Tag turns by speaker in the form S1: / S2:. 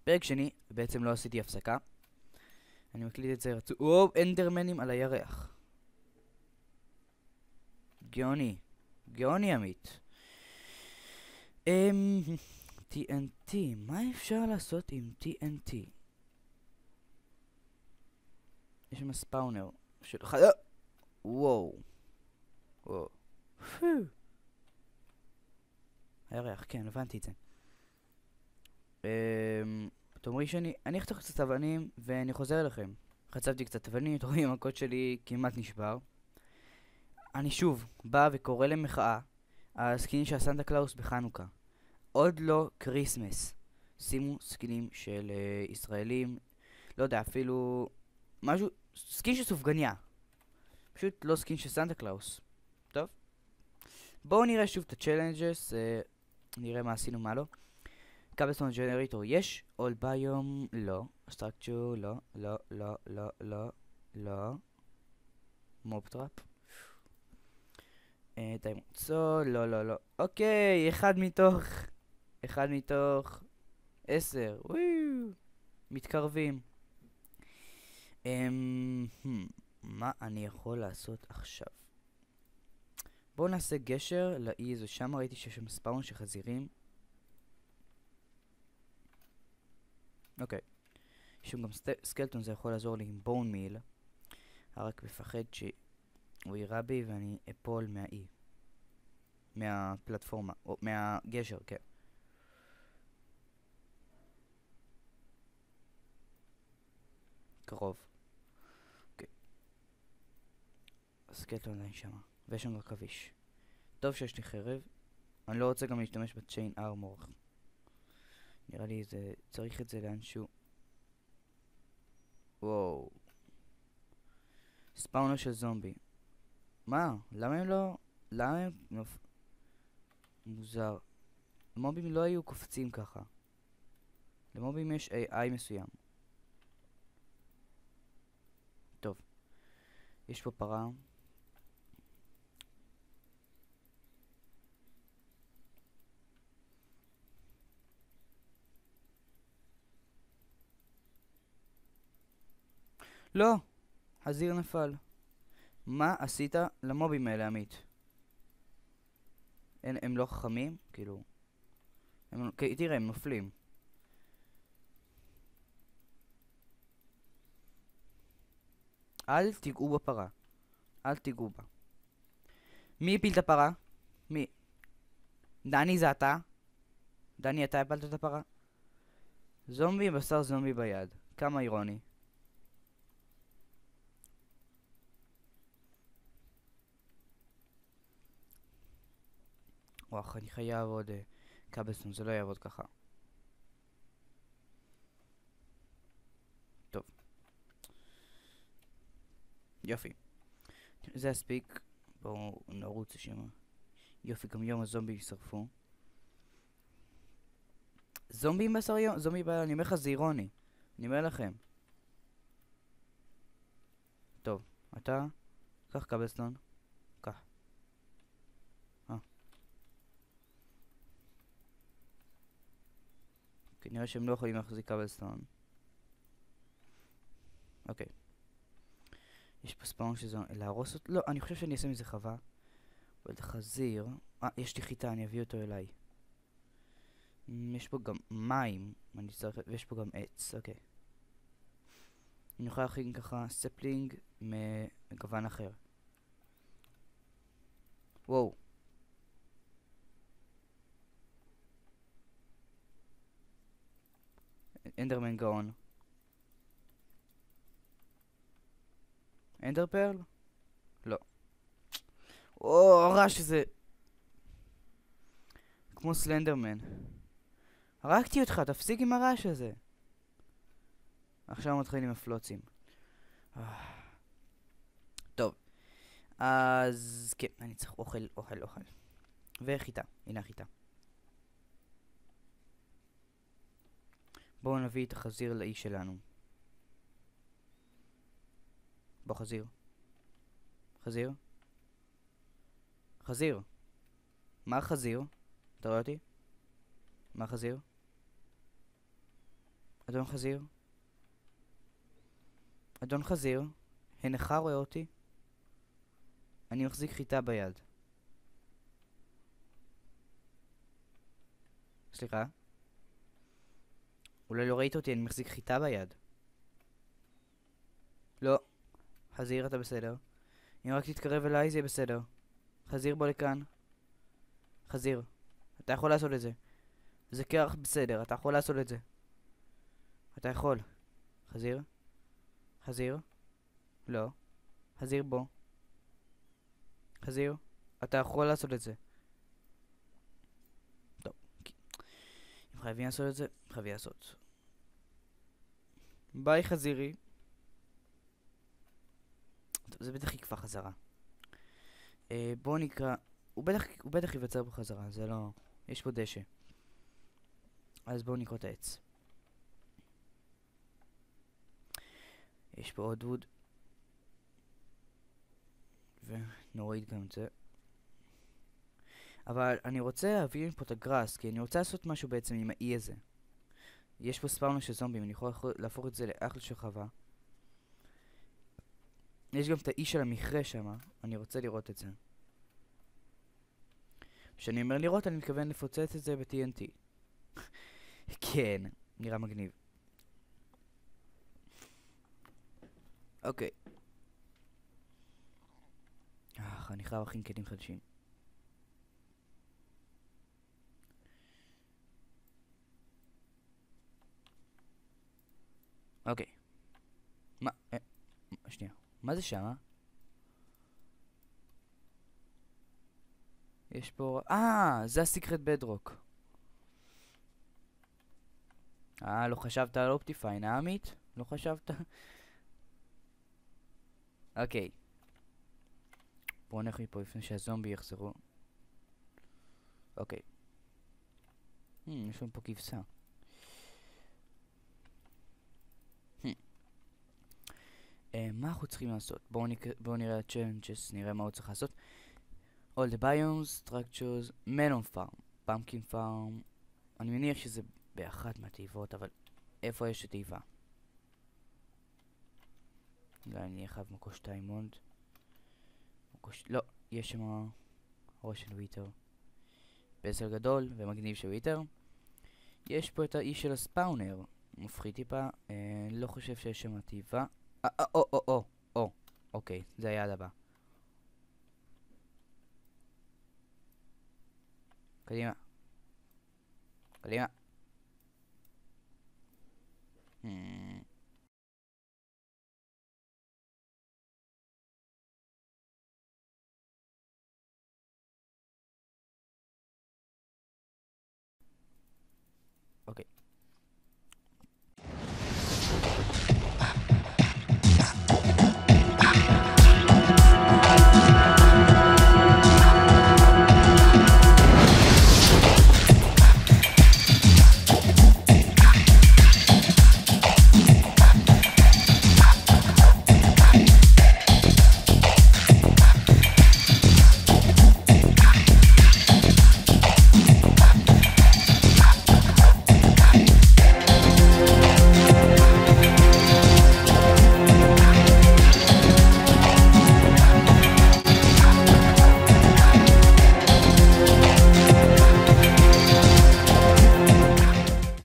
S1: פרק שני, בעצם לא עשיתי הפסקה. אני מקליט את זה רצו... וואו, אנדרמנים על הירח. גאוני. גאוני עמית. TNT, מה אפשר לעשות עם TNT? יש שם ספאונר של... וואו. וואו. הירח, כן, הבנתי את זה. אתם רואים אני אחתוך קצת אבנים ואני חוזר אליכם. חצבתי קצת אבנים, אתם רואים, הקוד שלי כמעט נשבר. אני שוב בא וקורא למחאה על הסקינים של סנטה קלאוס בחנוכה. עוד לא קריסמס. שימו סקינים של ישראלים, לא יודע, אפילו משהו, סקין של סופגניה. פשוט לא סקין של סנטה קלאוס. טוב? בואו נראה שוב את הצ'לנג'ס, נראה מה עשינו, מה לא. קאבלסטון ג'נרטור יש, אול ביום לא, סטרקצ'ר לא, לא, לא, לא, לא, לא, מוב טראפ, דיימונצו, לא, לא, לא, אוקיי, אחד מתוך 10, וואו, מתקרבים. מה אני יכול לעשות עכשיו? בואו נעשה גשר לאי איזו שם, ראיתי שיש שם ספאון של חזירים. אוקיי. יש שם גם סקלטון, זה יכול לעזור לי עם בון מיל. רק מפחד שהוא יירה בי ואני אפול מהאי. מהפלטפורמה, או מהגשר, כן. קרוב. אוקיי. הסקלטון עדיין שמה. ויש שם רכביש. טוב שיש לי חרב. אני לא רוצה גם להשתמש בצ'יין ארמור. נראה לי זה... צריך את זה לאנשהו. וואו. ספאונר של זומבי. מה? למה הם לא... למה הם... מוזר. למובים לא היו קופצים ככה. למובים יש AI מסוים. טוב. יש פה פרה. לא! חזיר נפל. מה עשית למובים האלה, עמית? הם לא חכמים? כאילו... תראה, הם נופלים. אל תיגעו בפרה. אל תיגעו בה. מי הפיל את הפרה? מי? דני, זה אתה? דני, אתה הפלת את הפרה? זומבי בשר זומבי ביד. כמה אירוני. וואח, אני חייב עוד קאבלסטון, זה לא יעבוד ככה. טוב. יופי. זה הספיק. בואו נרוץ לשם. יופי, גם יום הזומבי ישרפו. זומבים בשר יום? זומבי ביד, אני אומר לך, זה אירוני. אני אומר לכם. טוב, אתה? קח קאבלסטון. קח. נראה שהם לא יכולים להחזיק קאבלסטון. אוקיי. יש פה ספאון שזה... להרוס אותו? לא, אני חושב שאני אעשה מזה חווה. אבל את החזיר... יש לי חיטה, אני אביא אותו אליי. יש פה גם מים. אני צריך... ויש פה גם עץ, אוקיי. אני יכול להכין ככה ספלינג מגוון אחר. וואו. אנדרמן גאון. אנדר פרל? לא. או, הרעש הזה. כמו סלנדרמן. הרגתי אותך, תפסיק עם הרעש הזה. עכשיו מתחיל עם הפלוצים. טוב. אז כן, אני צריך אוכל. וחיטה. הנה החיטה. בואו נביא את החזיר לאי שלנו. בוא חזיר. חזיר. מה החזיר? אתה רואה אותי? מה החזיר? אדון חזיר? אדון חזיר? אינך רואה אותי? אני מחזיק חיטה ביד. סליחה? אולי לא ראית אותי, אני מחזיק חיטה ביד. לא. חזיר, אתה בסדר? אם רק תתקרב אליי זה יהיה בסדר. חזיר, בוא לכאן. חזיר, אתה יכול לעשות את זה. זה קרח בסדר, אתה יכול לעשות את זה. אתה יכול. חזיר? חזיר? לא. חזיר, בוא. חזיר, אתה יכול לעשות את זה. טוב. אם חייבים לעשות את זה, חייבים לעשות. ביי חזירי. טוב, זה בטח יקפה חזרה. בואו נקרא. הוא בטח ייווצר בחזרה, זה לא... יש פה דשא. אז בואו נקרא את העץ. יש פה עוד ווד. ונוריד גם את זה. אבל אני רוצה להביא מפה את הגראס, כי אני רוצה לעשות משהו בעצם עם האי הזה. יש פה ספאונר של זומבים, אני יכול להפוך את זה לאחלה של חווה. יש גם את האי של המכרה שם, אני רוצה לראות את זה. כשאני אומר לראות, אני מתכוון לפוצץ את זה ב-TNT. כן, נראה מגניב. אוקיי. אני חייב להכין כלים חדשים. אוקיי. מה? שנייה. מה זה שמה? יש פה... זה הסיקרט בדרוק. לא חשבת על אופטיפיין, עמית? לא חשבת? אוקיי. בואו נלך מפה לפני שהזומבי יחזרו. אוקיי. יש לנו פה כבשה. מה אנחנו צריכים לעשות? בואו נראה את challenges, נראה מה הוא צריך לעשות. All the biomes, structures, melon farm, pumpkin farm. אני מניח שזה באחת מהתיבות, אבל איפה יש התיבה? אולי אני חייב מקוש דיימונד. לא, יש שם ראש של וויתר. פסל גדול ומגניב של וויתר. יש פה את האי של הספאונר. מפחיד טיפה. לא חושב שיש שם תיבה. אוקיי, זה היעד הבא. קדימה. קדימה.